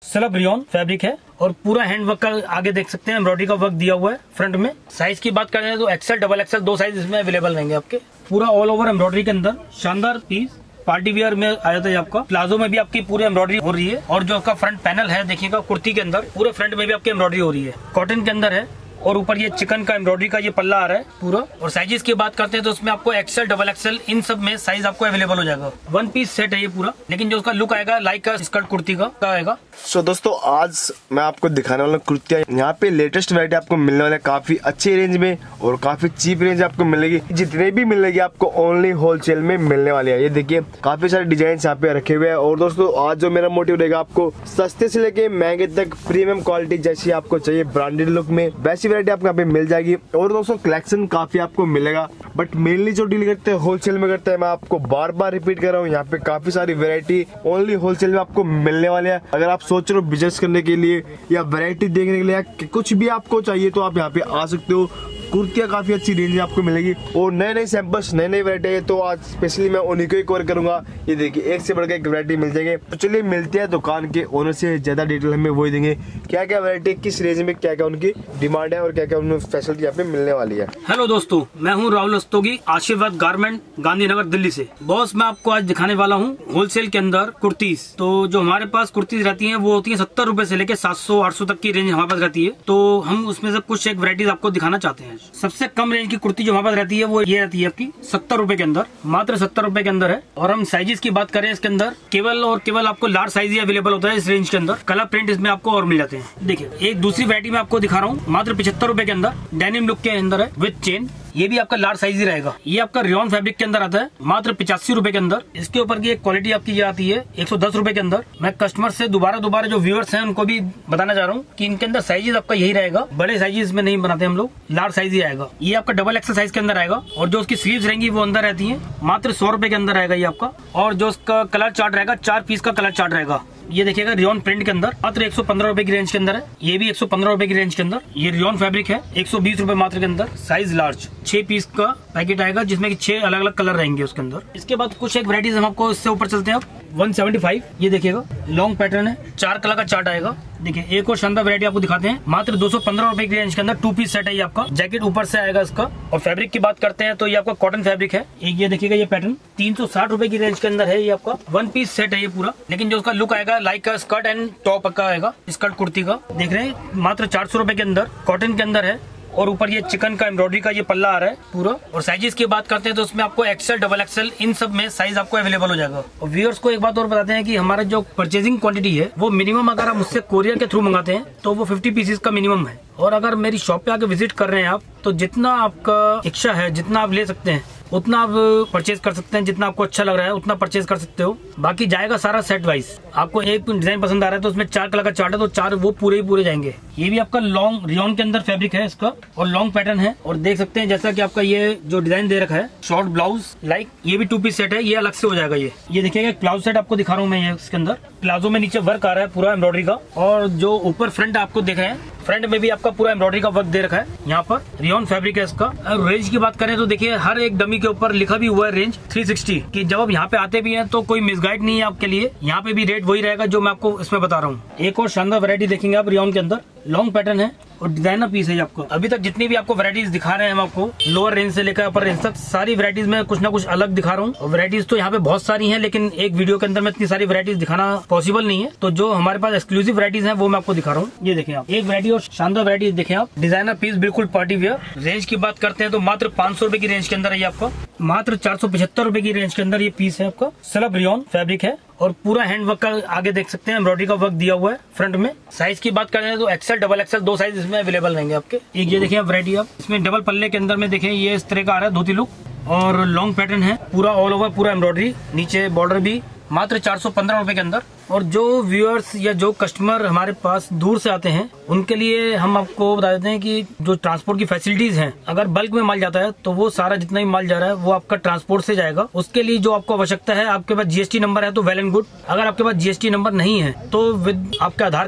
Slub rayon fabric है और पूरा हैंड वर्क का आगे देख सकते हैं एम्ब्रॉयडरी का वर्क दिया हुआ है फ्रंट में। साइज की बात करें तो एक्सएल डबल एक्सएल 2 साइज इसमें अवेलेबल रहेंगे आपके। पूरा ऑल ओवर एम्ब्रॉयडरी के अंदर शानदार पीस पार्टी वियर में आ जाता है आपका। प्लाजो में भी आपकी पूरी एम्ब्रॉयडरी हो रही है और जो आपका फ्रंट पैनल है देखिएगा कुर्ती के अंदर पूरे फ्रंट में भी आपकी एम्ब्रॉयडरी हो रही है। कॉटन के अंदर है और ऊपर ये चिकन का एम्ब्रॉयडरी का ये पल्ला आ रहा है पूरा। और साइजेस की बात करते हैं तो उसमें आपको एक्सएल डबल एक्सएल इन सब में साइज आपको अवेलेबल हो जाएगा। 1 पीस सेट है ये पूरा, लेकिन जो उसका लुक आएगा लाइक स्कर्ट कुर्ती का आएगा। सो दोस्तों आज मैं आपको दिखाने वाला हूँ कुर्तियाँ। यहाँ पे लेटेस्ट वैरायटी आपको मिलने वाला है काफी अच्छी रेंज में और काफी चीप रेंज आपको मिलेगी। जितने भी मिलेगी आपको ओनली होलसेल में मिलने वाली है। ये देखिए काफी सारे डिजाइन यहाँ पे रखे हुए हैं। और दोस्तों आज जो मेरा मोटिव रहेगा आपको सस्ते से लेके महंगे तक प्रीमियम क्वालिटी जैसी आपको चाहिए ब्रांडेड लुक में वैसी वैरायटी आपको यहाँ पे मिल जाएगी। और दोस्तों कलेक्शन काफी आपको मिलेगा, बट मेनली जो डील करते हैं होलसेल में करते हैं। मैं आपको बार बार रिपीट कर रहा हूँ, यहाँ पे काफी सारी वैरायटी ओनली होलसेल में आपको मिलने वाली है। अगर आप सोच रहे हो बिजनेस करने के लिए या वैरायटी देखने के लिए या कुछ भी आपको चाहिए तो आप यहाँ पे आ सकते हो। कुर्तियाँ काफी अच्छी रेंज में आपको मिलेगी और नए नए सैंपल्स नई नई वैरायटी है, तो आज स्पेशली मैं उन्हीं को ही कवर करूंगा। ये देखिए एक से बढ़कर एक वैरायटी मिल जाएंगे। तो चलिए मिलते हैं दुकान के ओनर से, ज्यादा डिटेल हमें वही देंगे क्या क्या वैरायटी किस रेंज में क्या क्या उनकी डिमांड है और क्या क्या उनमें फैसिलिटी यहाँ पे मिलने वाली है। हेलो दोस्तों, मैं हूँ राहुल रस्तोगी, आशीर्वाद गारमेंट, गांधीनगर, दिल्ली से। बॉस मैं आपको आज दिखाने वाला हूँ होलसेल के अंदर कुर्तीज। तो जो हमारे पास कुर्तीज रहती है वो होती है 70 रुपए से लेके 700-800 तक की रेंज हमारे पास रहती है। तो हम उसमें से कुछ एक वैरायटीज आपको दिखाना चाहते हैं। सबसे कम रेंज की कुर्ती जो हमारे पास रहती है वो ये रहती है आपकी 70 रुपए के अंदर, मात्र 70 रुपए के अंदर है। और हम साइजेस की बात करें इसके अंदर केवल और केवल आपको लार्ज साइज ही अवेलेबल होता है इस रेंज के अंदर। कलर प्रिंट इसमें आपको और मिल जाते हैं। देखिए एक दूसरी वैरायटी में आपको दिखा रहा हूँ मात्र 75 रुपए के अंदर, डेनिम लुक के अंदर है विद चेन। ये भी आपका लार्ज साइज ही रहेगा। ये आपका रियोन फैब्रिक के अंदर आता है मात्र 85 रुपए के अंदर। इसके ऊपर की एक क्वालिटी आपकी ये आती है 110 रुपए के अंदर। मैं कस्टमर से दोबारा जो व्यूअर्स हैं उनको भी बताना चाह रहा हूँ कि इनके अंदर साइजेस आपका यही रहेगा। बड़े साइजेस में नहीं बनाते हम लोग, लार्ज साइज ही आएगा। ये आपका डबल एक्सल साइज के अंदर आएगा और जो उसकी स्लीव्स रहेंगी वो अंदर रहती है। मात्र 100 रुपए के अंदर आएगा ये आपका। और जो उसका कलर चार्ट रहेगा 4 पीस का कलर चार्ट रहेगा। ये देखिएगा रियोन प्रिंट के अंदर मात्र 115 रुपए की रेंज के अंदर है। ये भी 115 रुपए की रेंज के अंदर। ये रियोन फैब्रिक है 120 रुपए मात्र के अंदर। साइज लार्ज 6 पीस का पैकेट आएगा जिसमें कि 6 अलग अलग कलर रहेंगे उसके अंदर। इसके बाद कुछ एक वैरायटीज हम आपको इससे ऊपर चलते हैं। 175 ये देखिएगा लॉन्ग पैटर्न है, 4 कलर का चार्ट आएगा। देखिए एक और शानदार वैरायटी आपको दिखाते हैं मात्र 215 रुपए की रेंज के अंदर। 2 पीस सेट है ये आपका। जैकेट ऊपर से आएगा इसका। और फैब्रिक की बात करते हैं तो ये आपका कॉटन फैब्रिक है। एक ये देखिएगा ये पैटर्न 360 रुपए की रेंज के अंदर है। ये आपका 1 पीस सेट है ये पूरा, लेकिन जो उसका लुक आएगा लाइक स्कर्ट एंड टॉप का आएगा, स्कर्ट कुर्ती का। देख रहे हैं मात्र 400 रुपए के अंदर, कॉटन के अंदर है। और ऊपर ये चिकन का एम्ब्रॉयडरी का ये पल्ला आ रहा है पूरा। और साइजेस की बात करते हैं तो उसमें आपको एक्सएल डबल एक्सएल इन सब में साइज आपको अवेलेबल हो जाएगा। और व्यूअर्स को एक बात और बताते हैं कि हमारा जो परचेजिंग क्वांटिटी है वो मिनिमम अगर आप मुझसे कोरियर के थ्रू मंगाते हैं तो वो 50 पीसेस का मिनिमम है। और अगर मेरी शॉप पे आके विजिट कर रहे हैं आप तो जितना आपका इच्छा है, जितना आप ले सकते हैं उतना आप परचेज कर सकते हैं। जितना आपको अच्छा लग रहा है उतना परचेज कर सकते हो। बाकी जाएगा सारा सेट वाइज। आपको एक डिजाइन पसंद आ रहा है तो उसमें 4 कलर का चार्ट है तो 4 वो पूरे ही पूरे जाएंगे। ये भी आपका लॉन्ग रियोन के अंदर फैब्रिक है इसका और लॉन्ग पैटर्न है। और देख सकते हैं जैसा कि आपका ये जो डिजाइन दे रखा है शॉर्ट ब्लाउज लाइक, ये भी 2 पीस सेट है। ये अलग से हो जाएगा। ये देखिएगा प्लाजो सेट आपको दिखा रहा हूँ मैं। ये इसके अंदर प्लाजो में नीचे वर्क आ रहा है पूरा एम्ब्रॉयडरी का। और जो ऊपर फ्रंट आपको देख रहे हैं फ्रंट में भी आपका पूरा एम्ब्रॉयडरी का वर्क दे रखा है। यहाँ पर रियोन फैब्रिक है इसका। और रेंज की बात करें तो देखिए हर एक डमी के ऊपर लिखा भी हुआ है रेंज 360 कि जब आप यहाँ पे आते भी हैं तो कोई मिसगाइड नहीं है आपके लिए। यहाँ पे भी रेट वही रहेगा जो मैं आपको इसमें बता रहा हूँ। एक और शानदार वैरायटी देखेंगे आप रियोन के अंदर। लॉन्ग पैटर्न है और डिजाइनर पीस है आपको। अभी तक जितनी भी आपको वैरायटीज दिखा रहे हैं हम आपको लोअर रेंज से लेकर अपर रेंज तक सारी वैरायटीज में कुछ ना कुछ अलग दिखा रहा हूँ। और वैरायटीज तो यहाँ पे बहुत सारी हैं, लेकिन एक वीडियो के अंदर में इतनी सारी वैरायटीज दिखाना पॉसिबल नहीं है। तो जो हमारे पास एक्सक्लूसिव वैरायटीज हैं वो मैं आपको दिखा रहा हूँ। ये देखें आप एक वैरायटी और शानदार वैरायटी देखें आप। डिजाइनर पीस बिल्कुल पार्टी वेयर। रेंज की बात करते हैं तो मात्र 500 रुपए की रेंज के अंदर है ये आपका। मात्र 475 रुपए की रेंज के अंदर ये पीस है आपका। स्लब रियोन फैब्रिक है और पूरा हैंड वर्क का आगे देख सकते हैं एम्ब्रॉयडरी का वर्क दिया हुआ है फ्रंट में। साइज की बात करें तो एक्सएल डबल एक्सएल 2 साइज इसमें अवेलेबल रहेंगे आपके। एक ये देखिए वैरायटी आप इसमें डबल पल्ले के अंदर में देखें ये इस तरह का आ रहा है धोती लुक। और लॉन्ग पैटर्न है पूरा ऑल ओवर, पूरा एम्ब्रॉयडरी, नीचे बॉर्डर भी। मात्र 415 रुपए के अंदर। और जो व्यूअर्स या जो कस्टमर हमारे पास दूर से आते हैं उनके लिए हम आपको बता देते हैं कि जो ट्रांसपोर्ट की फैसिलिटीज हैं, अगर बल्क में माल जाता है तो वो सारा जितना भी माल जा रहा है वो आपका ट्रांसपोर्ट से जाएगा। उसके लिए जो आपको आवश्यकता है, आपके पास जीएसटी नंबर है तो वेल एंड गुड। अगर आपके पास जीएसटी नंबर नहीं है तो विद आपका आधार कार्ड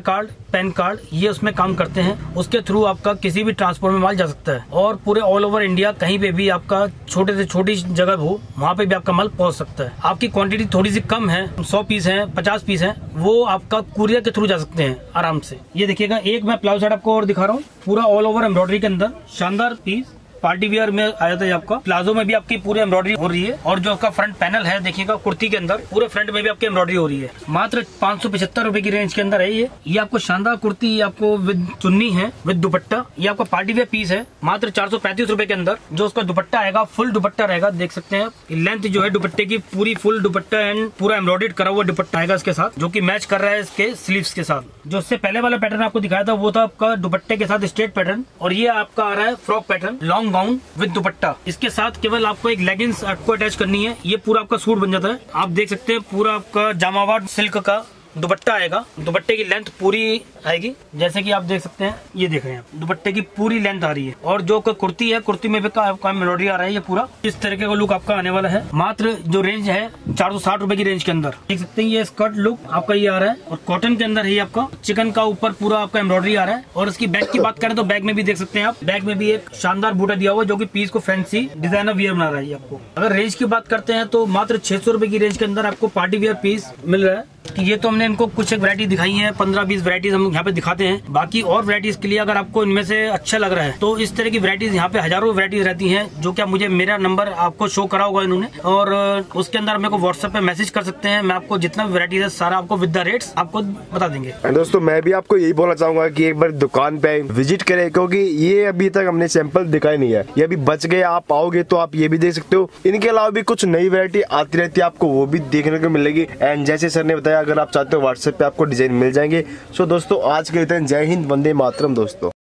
पैन कार्ड, ये उसमें काम करते हैं। उसके थ्रू आपका किसी भी ट्रांसपोर्ट में माल जा सकता है और पूरे ऑल ओवर इंडिया कहीं पे भी आपका छोटे से छोटी जगह हो वहाँ पे भी आपका माल पहुँच सकता है। आपकी क्वांटिटी थोड़ी सी कम है, 100 पीस है, 50 पीस है, वो आपका कुरियर के थ्रू जा सकते हैं आराम से। ये देखिएगा, एक मैं प्लाजो शर्ट आपको और दिखा रहा हूँ, पूरा ऑल ओवर एम्ब्रॉयडरी के अंदर शानदार पीस। पार्टी वियर में आया था आपका। प्लाजो में भी आपकी पूरी एम्ब्रॉयडरी हो रही है और जो आपका फ्रंट पैनल है देखिएगा, कुर्ती के अंदर पूरे फ्रंट में भी आपकी एम्ब्रॉयडरी हो रही है। मात्र 575 रुपए की रेंज के अंदर है ये आपको शानदार कुर्ती, ये आपको विद चुन्नी है, विद दुपट्टा। ये आपका पार्टी वियर पीस है मात्र 435 रुपए के अंदर। जो उसका दुपट्टा आएगा फुल दुपट्टा रहेगा, देख सकते हैं आप। लेंथ जो है दुपट्टे की पूरी फुल दुपट्टा एंड पूरा एम्ब्रॉयडर्ड करा हुआ दुपट्टा आएगा इसके साथ, जो की मैच कर रहा है इसके स्लीव्स के साथ। जो उससे पहले वाला पैटर्न आपको दिखाया था वो था आपका दुपट्टे के साथ स्ट्रेट पैटर्न, और ये आपका आ रहा है frock pattern, long gown with dupatta. इसके साथ केवल आपको एक लेगिंग्स आपको अटैच करनी है, ये पूरा आपका सूट बन जाता है। आप देख सकते हैं पूरा आपका जामावाट सिल्क का दुपट्टा आएगा। दुपट्टे की लेंथ पूरी आएगी, जैसे कि आप देख सकते हैं, ये देख रहे हैं आप, दुपट्टे की पूरी लेंथ आ रही है। और जो कुर्ती है, कुर्ती में भी काम एम्ब्रॉयडरी आ रहा है। ये पूरा इस तरीके का लुक आपका आने वाला है। मात्र जो रेंज है 460 रुपए की रेंज के अंदर देख सकते हैं। ये स्कर्ट लुक आपका ये आ रहा है और कॉटन के अंदर है आपका, चिकन का ऊपर पूरा आपका एम्ब्रॉयडरी आ रहा है। और इसकी बैग की बात करें तो बैग में भी देख सकते हैं आप, बैग में भी एक शानदार बूटा दिया हुआ जो की पीस को फैंसी डिजाइनर वियर बना रहा है आपको। अगर रेंज की बात करते हैं तो मात्र 600 रुपए की रेंज के अंदर आपको पार्टी वियर पीस मिल रहा है। ये तो हमने इनको कुछ एक वैरायटी दिखाई है, 15-20 वैरायटीज हम यहाँ पे दिखाते हैं। बाकी और वैरायटीज के लिए अगर आपको इनमें से अच्छा लग रहा है तो इस तरह की वैरायटीज यहाँ पे हजारों वैरायटीज रहती हैं, जो क्या मुझे मेरा नंबर आपको शो करा होगा इन्होंने, और उसके अंदर मेरे को व्हाट्सएप पे मैसेज कर सकते हैं। मैं आपको जितना भी वैरायटीज है सारा आपको विद द रेट्स आपको बता देंगे। दोस्तों मैं भी आपको यही बोलना चाहूंगा कि एक बार दुकान पे विजिट करें, क्योंकि ये अभी तक हमने सैंपल दिखाई नहीं है, ये अभी बच गए। आप आओगे तो आप ये भी देख सकते हो। इनके अलावा भी कुछ नई वैरायटी आती रहती है, आपको वो भी देखने को मिलेगी। एंड जैसे सर ने बताया, अगर आप चाहते हो व्हाट्सएप पे आपको डिजाइन मिल जाएंगे। सो दोस्तों आज के लिए जय हिंद, वंदे मातरम दोस्तों।